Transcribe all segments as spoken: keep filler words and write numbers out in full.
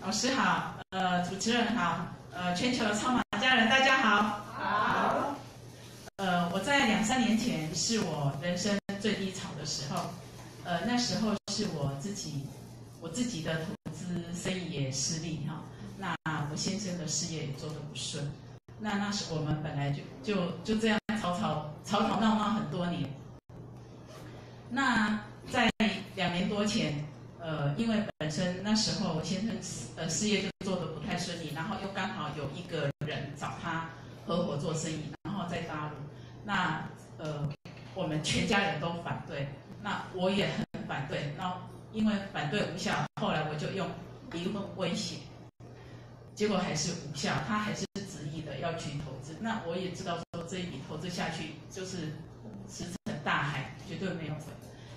老师好，呃，主持人好，呃，全球的超马家人大家好。 好。 呃，我在两三年前是我人生最低潮的时候，呃，那时候是我自己我自己的投资生意也失利哈，那我先生的事业也做得不顺，那那时我们本来就就就这样吵吵吵吵闹闹很多年。那在两年多前。呃，因为本身那时候我先生呃事业就做得不太顺利，然后又刚好有一个人找他合伙做生意，然后在大陆，那呃我们全家人都反对，那我也很反对，那因为反对无效，后来我就用离婚威胁，结果还是无效，他还是执意的要去投资，那我也知道说这一笔投资下去就是石沉大海，绝对没有回。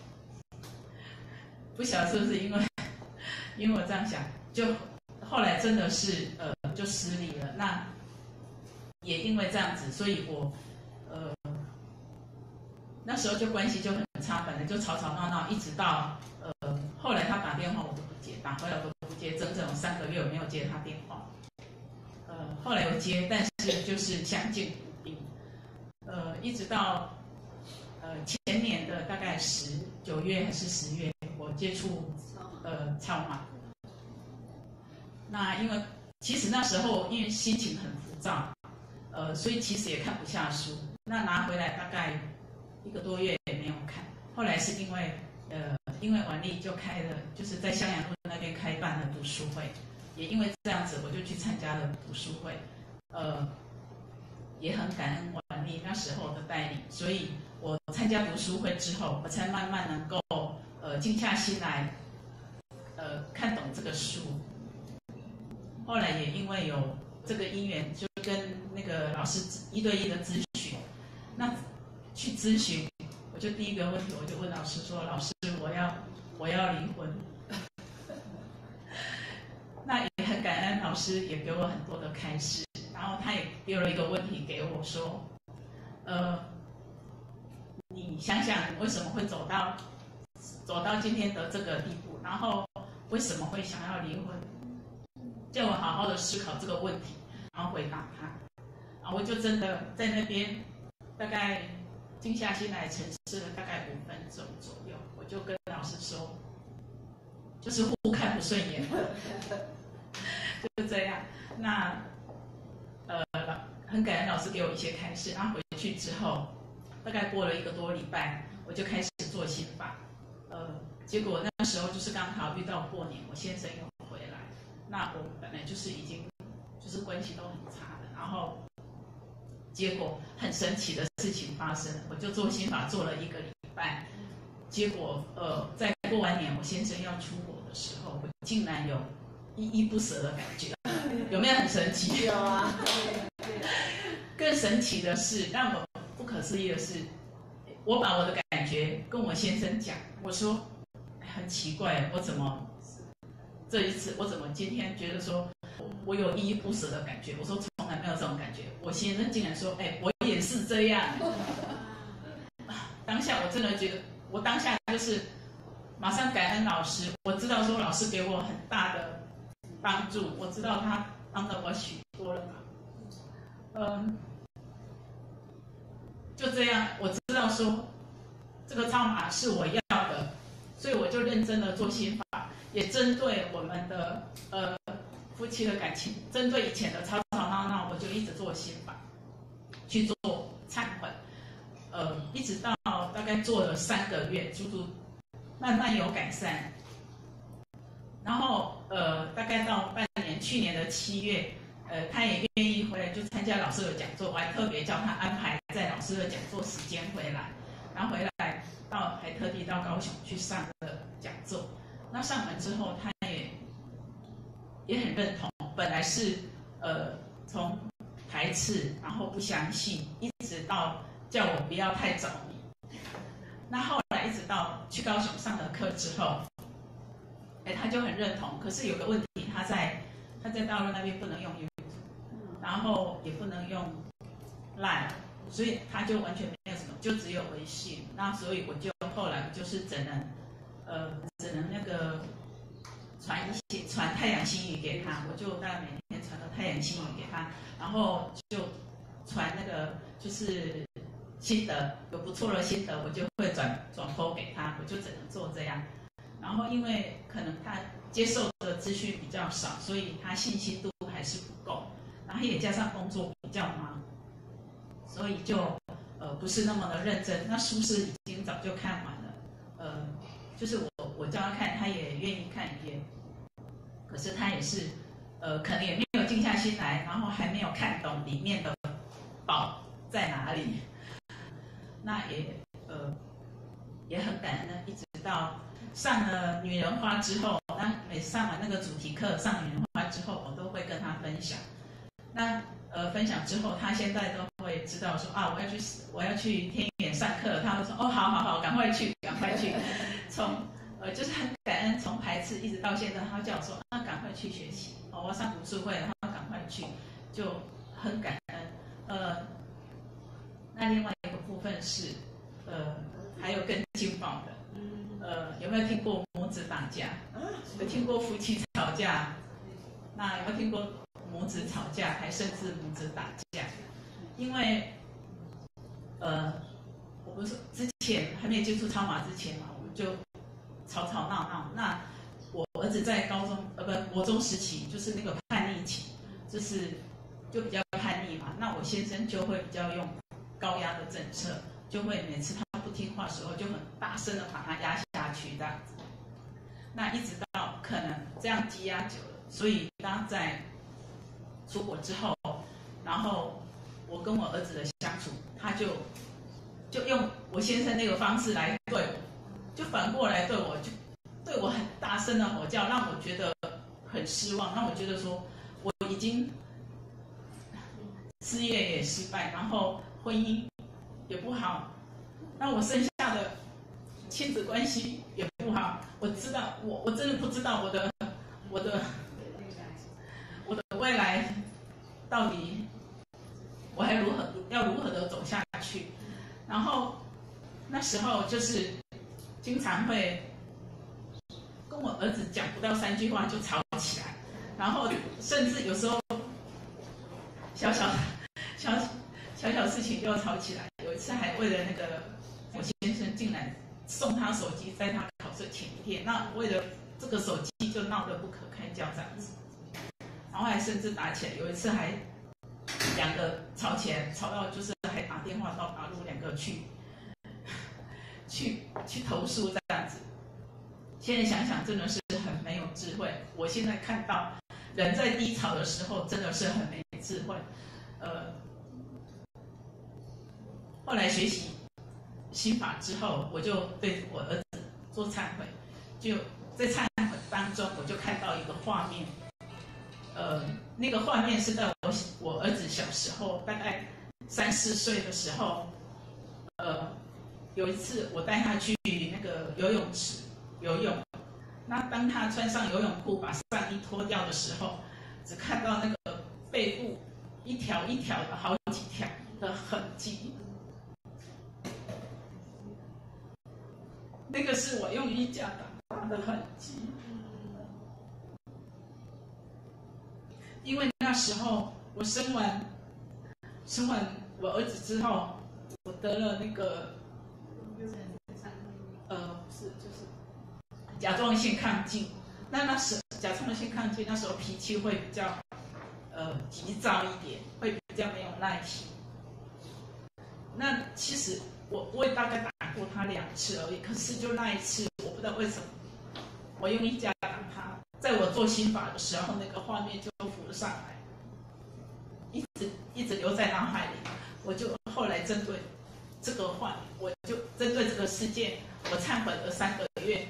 不晓得是不是因为，因为我这样想，就后来真的是呃就失利了。那也因为这样子，所以我呃那时候就关系就很差，本来就吵吵闹闹，一直到呃后来他打电话我都不接，打回来我都不接，整整有三个月我没有接他电话。呃后来有接，但是就是相敬如宾。呃一直到呃前年的大概十九月还是十月。我接触呃超马，那因为其实那时候因为心情很浮躁，呃，所以其实也看不下书。那拿回来大概一个多月也没有看。后来是因为呃，因为婉丽就开了，就是在襄阳路那边开办了读书会，也因为这样子，我就去参加了读书会，呃，也很感恩婉丽那时候的带领，所以我参加读书会之后，我才慢慢能够。呃，静下心来，呃，看懂这个书。后来也因为有这个因缘，就跟那个老师一对一的咨询。那去咨询，我就第一个问题，我就问老师说：“老师，我要我要离婚。”那也很感恩老师也给我很多的开示，然后他也丢了一个问题给我说：“呃，你想想为什么会走到？”走到今天的这个地步，然后为什么会想要离婚？叫我好好的思考这个问题，然后回答他。然后我就真的在那边大概静下心来沉思了大概五分钟左右，我就跟老师说，就是互看不顺眼，就是这样。那呃，很感恩老师给我一些开示，然后回去之后，大概过了一个多礼拜，我就开始做心法。呃，结果那时候就是刚好遇到过年，我先生又回来，那我们本来就是已经就是关系都很差的，然后结果很神奇的事情发生，我就做心法做了一个礼拜，结果呃，在过完年我先生要出国的时候，我竟然有依依不舍的感觉，有没有很神奇？ 有啊。 更神奇的是，让我不可思议的是。我把我的感觉跟我先生讲，我说很奇怪，我怎么这一次我怎么今天觉得说我有依依不舍的感觉？我说从来没有这种感觉。我先生竟然说，哎，我也是这样。当下我真的觉得，我当下就是马上感恩老师，我知道说老师给我很大的帮助，我知道他帮了我许多了嘛，嗯。就这样，我知道说这个超马是我要的，所以我就认真的做心法，也针对我们的呃夫妻的感情，针对以前的吵吵闹闹，我就一直做心法，去做忏悔，呃，一直到大概做了三个月，足足慢慢有改善，然后呃，大概到半年，去年的七月。呃，他也愿意回来就参加老师的讲座，我还特别叫他安排在老师的讲座时间回来，然后回来到还特地到高雄去上了讲座。那上完之后，他也也很认同，本来是呃从排斥，然后不相信，一直到叫我不要太着迷。那后来一直到去高雄上了课之后，哎，他就很认同。可是有个问题，他在他在大陆那边不能用。然后也不能用 Line， 所以他就完全没有什么，就只有微信。那所以我就后来就是只能，呃，只能那个传一些传太阳心语给他，我就大概每天传到太阳心语给他，然后就传那个就是心得，有不错的心得，我就会转转播给他，我就只能做这样。然后因为可能他接受的资讯比较少，所以他信心度还是不够，然后也加上工作比较忙，所以就呃不是那么的认真。那书是已经早就看完了，呃，就是我我叫他看，他也愿意看，也，可是他也是呃可能也没有静下心来，然后还没有看懂里面的宝在哪里。那也呃也很感恩呢，一直到上了女人花之后，那每次上完那个主题课，上女人花之后，我都会跟她分享。那呃分享之后，她现在都会知道说啊，我要去我要去天眼上课，她会说哦，好好好，赶快去，赶快去。从呃就是很感恩，从排斥一直到现在，她叫我说啊，赶快去学习，哦，我要上读书会，然后赶快去，就很感恩。呃，那另外一个部分是呃还有更劲爆的。呃，有没有听过母子打架？有听过夫妻吵架？那有没有听过母子吵架，还甚至母子打架？因为，呃，我不是之前还没有接触超马之前嘛，我们就吵吵闹闹。那我儿子在高中呃不国中时期，就是那个叛逆期，就是就比较叛逆嘛。那我先生就会比较用高压的政策，就会每次他不听话的时候，就很大声的把他压下去这样子。那一直到可能这样积压久了，所以当在出国之后，然后我跟我儿子的相处，他就就用我先生那个方式来对我，就反过来对我，就对我很大声的吼叫，让我觉得很失望，让我觉得说我已经事业也失败，然后婚姻也不好，那我剩下的亲子关系也不好。我知道，我我真的不知道我的我的我的未来到底我还如何要如何的走下去。然后那时候就是经常会跟我儿子讲不到三句话就吵起来，然后甚至有时候小小小小小事情就要吵起来。有一次还为了那个我先生竟然送他手机，在他考试前一天，那为了这个手机就闹得不可开交这样子，然后还甚至打起来。有一次还两个吵起来，吵到就是还打电话到大陆两个去去去投诉这样子。现在想想真的是很没有智慧。我现在看到人在低潮的时候真的是很没智慧。呃，后来学习心法之后，我就对我儿子做忏悔，就在忏悔当中，我就看到一个画面，呃，那个画面是在我我儿子小时候，大概三四岁的时候，呃，有一次我带他去那个游泳池游泳，那当他穿上游泳裤，把上衣脱掉的时候，只看到那个背部一条一条的好几条的痕迹。那个是我用衣架打他的痕迹，因为那时候我生完生完我儿子之后，我得了那个呃不是就是甲状腺亢进。那那时甲状腺亢进那时候脾气会比较呃急躁一点，会比较没有耐心。那其实我我也大概打过他两次而已，可是就那一次，我不知道为什么，我用衣架打他，在我做心法的时候，那个画面就浮了上来，一直一直留在脑海里。我就后来针对这个画面，我就针对这个事件，我忏悔了三个月，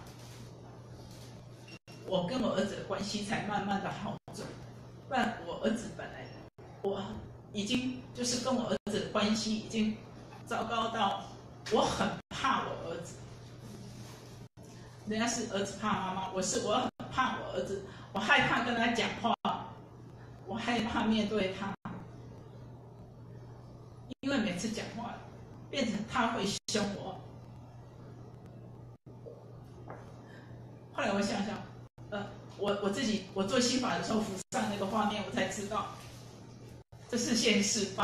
我跟我儿子的关系才慢慢的好转。不然我儿子本来我已经就是跟我儿子的关系已经糟糕到我很怕我儿子。人家是儿子怕妈妈，我是我很怕我儿子，我害怕跟他讲话，我害怕面对他，因为每次讲话变成他会凶我。后来我想想， 呃，我我自己我做心法的时候浮上那个画面，我才知道这是现世报。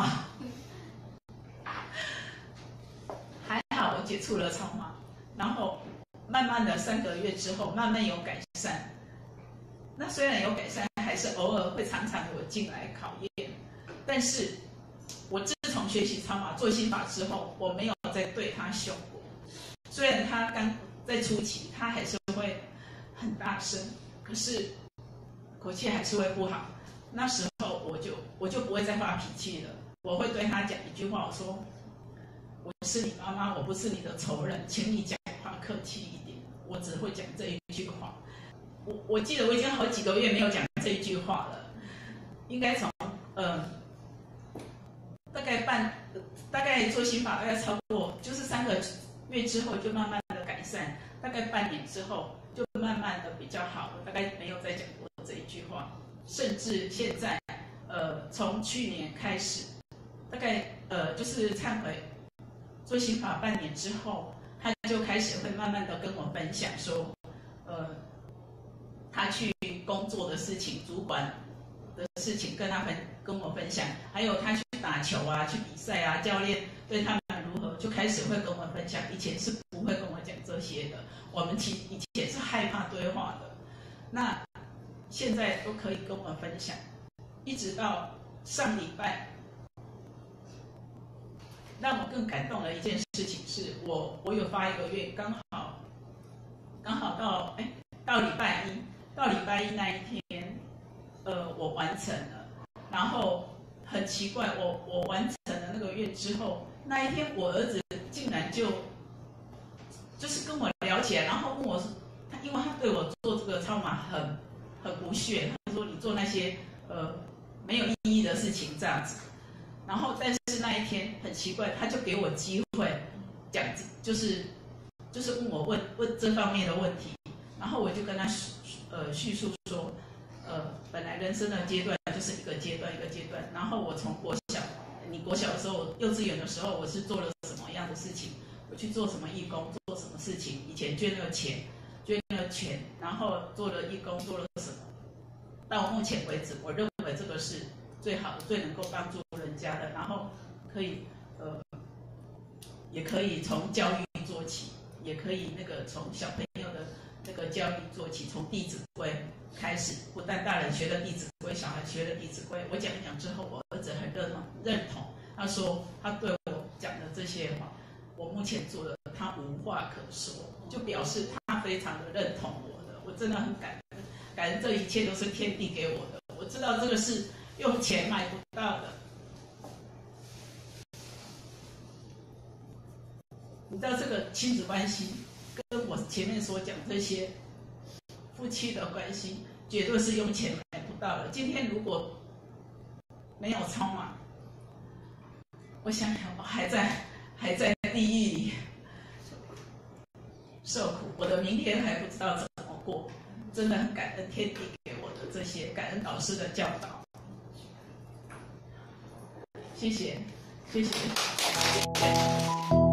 还好我接触了超马，然后慢慢的三个月之后，慢慢有改善。那虽然有改善，还是偶尔会常常有进来考验，但是我自从学习超马做心法之后，我没有再对他凶过。虽然他刚在初期，他还是会很大声，可是口气还是会不好。那时候我就我就不会再发脾气了，我会对他讲一句话，我说：“我是你妈妈，我不是你的仇人，请你讲话客气一点。”我只会讲这一句话。我我记得我已经好几个月没有讲这一句话了，应该从呃大概半大概做心法大概超过就是三个月之后就慢慢的改善，大概半年之后就慢慢的比较好，我大概没有再讲过这一句话，甚至现在呃从去年开始，大概呃就是忏悔做心法半年之后，他就开始会慢慢的跟我分享说，呃他去工作的事情，主管的事情跟他分跟我分享，还有他去打球啊，去比赛啊，教练对他们如何，就开始会跟我分享。以前是不会跟我讲这些的，我们其以前是害怕对话的，那现在都可以跟我分享。一直到上礼拜，让我更感动的一件事情是我我有发一个愿，刚好刚好到哎到礼拜一。到礼拜一那一天，呃，我完成了。然后很奇怪，我我完成了那个愿之后，那一天我儿子竟然就就是跟我聊起来，然后问我说，他因为他对我做这个超马很很不屑，他说你做那些呃没有意义的事情这样子。然后但是那一天很奇怪，他就给我机会讲，就是就是问我问问这方面的问题，然后我就跟他呃叙述说，呃，本来人生的阶段就是一个阶段一个阶段，然后我从国小，你国小的时候，幼稚园的时候，我是做了什么样的事情，我去做什么义工，做什么事情，以前捐了钱，捐了钱，然后做了义工，做了什么，到目前为止，我认为这个是最好的，最能够帮助人家的，然后可以呃，也可以从教育做起，也可以那个从小朋友的那个教育做起，从《弟子规》开始，不但大人学了《弟子规》，小孩学了《弟子规》。我讲一讲之后，我儿子很认同，认同。他说他对我讲的这些话，我目前做的，他无话可说，就表示他非常的认同我的。我真的很感恩，感恩这一切都是天地给我的。我知道这个是用钱买不到的。你知道这个亲子关系，跟我前面所讲这些夫妻的关系，绝对是用钱买不到的。今天如果没有超马，我想想，我还在还在地狱里受苦，我的明天还不知道怎么过。真的很感恩天地给我的这些，感恩导师的教导。谢谢，谢谢。